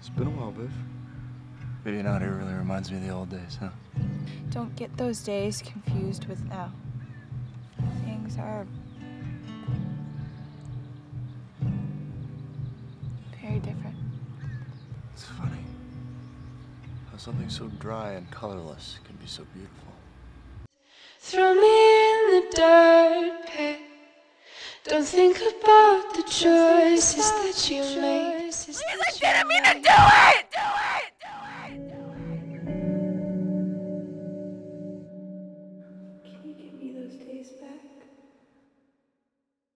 It's been a while, Biff. Being out here really reminds me of the old days, huh? Don't get those days confused with now. Things are very different. It's funny how something so dry and colorless can be so beautiful. Throw me in the dirt pit. Don't think about the choices that you made. Please, I didn't mean to do